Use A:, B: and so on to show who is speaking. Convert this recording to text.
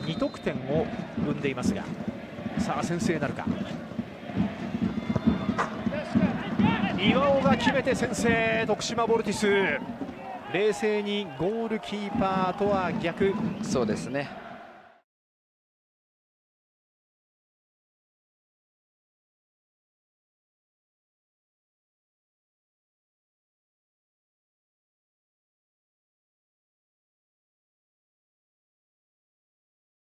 A: 2得点を生んでいますが、さあ先制なるか。岩尾が決めて先制、徳島ボルティス。冷静にゴールキーパーとは逆。
B: そうですね。